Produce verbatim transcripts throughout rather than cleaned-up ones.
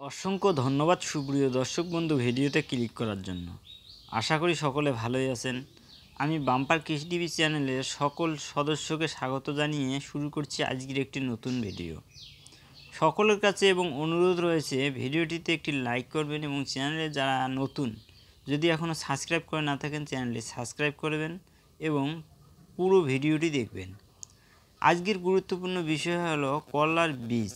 অসংখ্য ধন্যবাদ সুপ্রিয় দর্শক বন্ধু ভিডিওতে ক্লিক করার জন্য। আশা করি সকলে ভালোই আছেন। আমি বাম্পার কৃষি টিভি চ্যানেলের সকল সদস্যকে স্বাগত জানিয়ে শুরু করছি আজকের একটি নতুন ভিডিও। সকলের কাছে এবং অনুরোধ রয়েছে ভিডিওটিতে একটি লাইক করবেন এবং চ্যানেলে যারা নতুন যদি এখনও সাবস্ক্রাইব করে না থাকেন চ্যানেলটি সাবস্ক্রাইব করবেন এবং পুরো ভিডিওটি দেখবেন। আজকের গুরুত্বপূর্ণ বিষয় হলো করলার বীজ।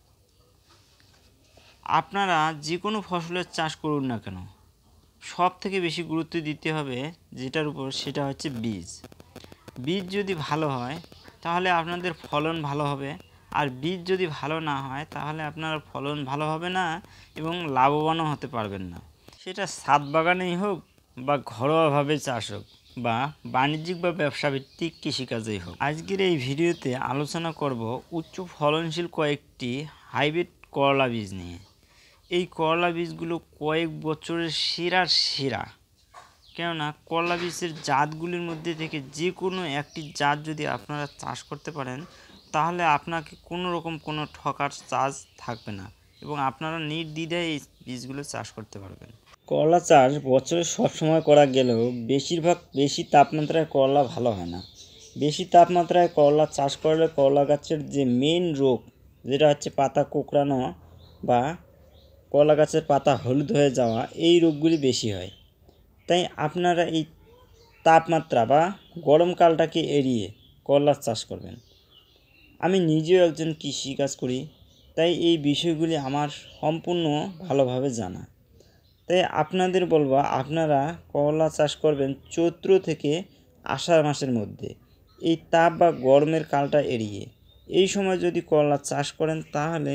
আপনারা যে কোনো ফসলের চাষ করুন না কেন সব থেকে বেশি গুরুত্ব দিতে হবে যেটার উপর সেটা হচ্ছে বীজ। বীজ যদি ভালো হয় তাহলে আপনাদের ফলন ভালো হবে, আর বীজ যদি ভালো না হয় তাহলে আপনার ফলন ভালো হবে না এবং লাভবানও হতে পারবেন না। সেটা ছাদ বাগানেই হোক বা ঘরোয়াভাবে চাষ হোক বা বাণিজ্যিক বা ব্যবসাভিত্তিক কৃষিকাজেই হোক। আজকের এই ভিডিওতে আলোচনা করব উচ্চ ফলনশীল কয়েকটি হাইব্রিড করলা বীজ নিয়ে। এই করলা বীজগুলো কয়েক বছরের সেরার সেরা, কেননা করলা বীজের জাতগুলির মধ্যে থেকে যে কোনো একটি জাত যদি আপনারা চাষ করতে পারেন তাহলে আপনাকে কোনো রকম কোনো ঠকার চার্জ থাকবে না এবং আপনারা নির্দ্বিধায় এই বীজগুলো চাষ করতে পারবেন। করলা চাষ বছরে সবসময় করা গেলেও বেশিরভাগ বেশি তাপমাত্রায় করলা ভালো হয় না। বেশি তাপমাত্রায় করলা চাষ করলে করলা গাছের যে মেন রোগ যেটা হচ্ছে পাতা কোঁকড়ানো বা করলা গাছের পাতা হলুদ হয়ে যাওয়া, এই রোগগুলি বেশি হয়। তাই আপনারা এই তাপমাত্রা বা গরমকালটাকে এড়িয়ে করলার চাষ করবেন। আমি নিজেও একজন কৃষিকাজ করি, তাই এই বিষয়গুলি আমার সম্পূর্ণ ভালোভাবে জানা। তাই আপনাদের বলবো আপনারা করলা চাষ করবেন চৈত্র থেকে আষাঢ় মাসের মধ্যে, এই তাপ বা গরমের কালটা এড়িয়ে। এই সময় যদি করলা চাষ করেন তাহলে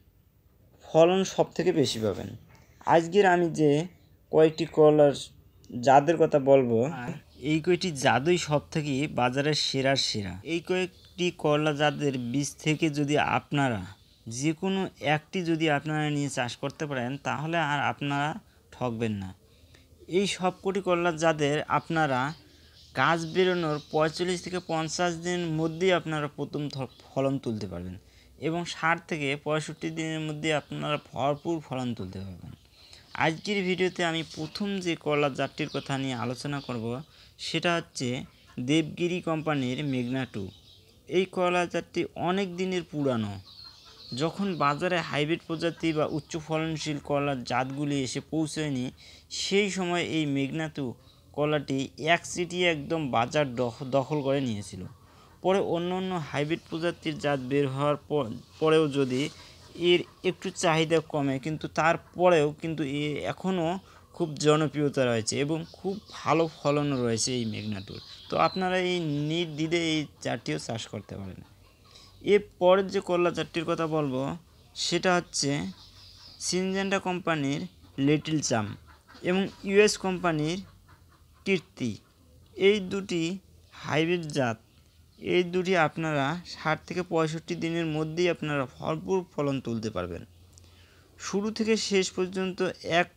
ফলন সব থেকে বেশি পাবেন। আজকের আমি যে কয়েকটি করলার জাতের কথা বলবো, এই কয়েকটি জাতই সব থেকে বাজারের সেরার সেরা। এই কয়েকটি করলা জাতের বীজ থেকে যদি আপনারা যে কোনো একটি যদি আপনারা নিয়ে চাষ করতে পারেন তাহলে আর আপনারা ঠকবেন না। এই সবকটি করলা জাতের আপনারা গাছ বেরোনোর পঁয়তাল্লিশ থেকে পঞ্চাশ দিনের মধ্যেই আপনারা প্রথম ফলন তুলতে পারবেন এবং ষাট থেকে পঁয়ষট্টি দিনের মধ্যে আপনারা ভরপুর ফলন তুলতে পারবেন। আজকের ভিডিওতে আমি প্রথম যে করলা জাতটির কথা নিয়ে আলোচনা করব সেটা হচ্ছে দেবগিরি কোম্পানির মেঘনা টু। এই করলা জাতটি অনেক দিনের পুরানো। যখন বাজারে হাইব্রিড প্রজাতি বা উচ্চ ফলনশীল করলার জাতগুলি এসে পৌঁছয়নি সেই সময় এই মেঘনা টু করলাটি এক সিটিয়ে একদম বাজার দখল করে নিয়েছিল। পরে অন্য অন্য হাইব্রিড প্রজাতির জাত বের হওয়ার পরেও যদি এর একটু চাহিদা কমে কিন্তু তারপরেও কিন্তু এ এখনও খুব জনপ্রিয়তা রয়েছে এবং খুব ভালো ফলনও রয়েছে এই মেঘনাটুর। তো আপনারা এই নির্দ্বিধে এই জাতটিও চাষ করতে পারেন। এর পরের যে করলা জাতটির কথা বলবো সেটা হচ্ছে সিনজেন্টা কোম্পানির লিটল চাম এবং ইউএস কোম্পানির কীর্তি। এই দুটি হাইব্রিড জাত, এই দুটি আপনারা ষাট থেকে পঁয়ষট্টি দিনের মধ্যেই আপনারা ভরপুর ফলন তুলতে পারবেন। শুরু থেকে শেষ পর্যন্ত এক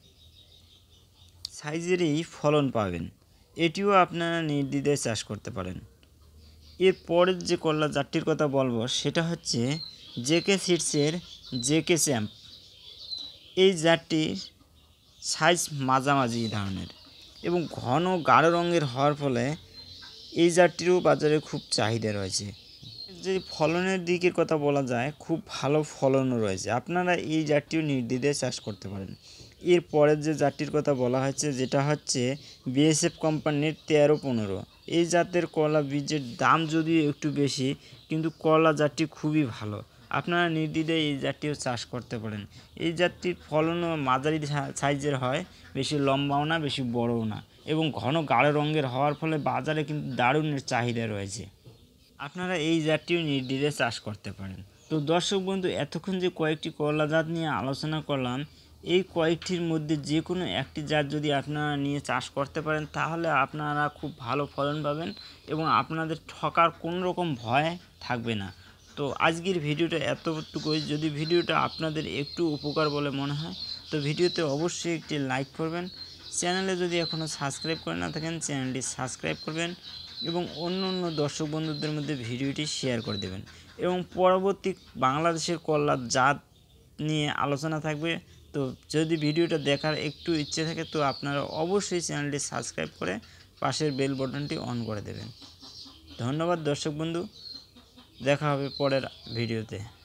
সাইজেরই ফলন পাবেন। এটিও আপনারা নির্দ্বিধায় চাষ করতে পারেন। এর পরের যে করলা জাতটির কথা বলবো সেটা হচ্ছে জেকে সিডসের জেকে চ্যাম্প। এই জাতটির সাইজ মাঝামাঝি ধরনের এবং ঘন গাঢ় রঙের হওয়ার ফলে এই জাতটিরও বাজারে খুব চাহিদা রয়েছে। যে ফলনের দিকের কথা বলা যায় খুব ভালো ফলনও রয়েছে। আপনারা এই জাতটিও নির্দ্বিধায় চাষ করতে পারেন। এর পরের যে জাতটির কথা বলা হয়েছে যেটা হচ্ছে বিএসএফ কোম্পানির তেরো পনেরো। এই জাতের করলা বীজের দাম যদিও একটু বেশি কিন্তু করলা জাতটি খুবই ভালো। আপনারা নির্দ্বিধায় এই জাতটিও চাষ করতে পারেন। এই জাতটির ফলনও মাঝারি সাইজের হয়, বেশি লম্বাও না বেশি বড়ও না এবং ঘন গাঢ় রঙের হওয়ার ফলে বাজারে কিন্তু দারুণ চাহিদা রয়েছে। আপনারা এই জাতটিও নির্দ্বিধায় চাষ করতে পারেন। তো দর্শক বন্ধু, এতক্ষণ যে কয়েকটি করলা জাত নিয়ে আলোচনা করলাম এই কয়েকটির মধ্যে যে কোনো একটি জাত যদি আপনারা নিয়ে চাষ করতে পারেন তাহলে আপনারা খুব ভালো ফলন পাবেন এবং আপনাদের ঠকার কোনো রকম ভয় থাকবে না। তো আজকের ভিডিওটা এতটুকুই। যদি ভিডিওটা আপনাদের একটু উপকার বলে মনে হয় তো ভিডিওতে অবশ্যই একটি লাইক করবেন। চ্যানেলে যদি এখনও সাবস্ক্রাইব করে না থাকেন চ্যানেলটি সাবস্ক্রাইব করবেন এবং অন্য অন্য দর্শক বন্ধুদের মধ্যে ভিডিওটি শেয়ার করে দেবেন এবং পরবর্তী বাংলাদেশের করলার জাত নিয়ে আলোচনা থাকবে। তো যদি ভিডিওটা দেখার একটু ইচ্ছে থাকে তো আপনারা অবশ্যই চ্যানেলটি সাবস্ক্রাইব করে পাশের বেল বাটনটি অন করে দেবেন। ধন্যবাদ দর্শক বন্ধু, দেখা হবে পরের ভিডিওতে।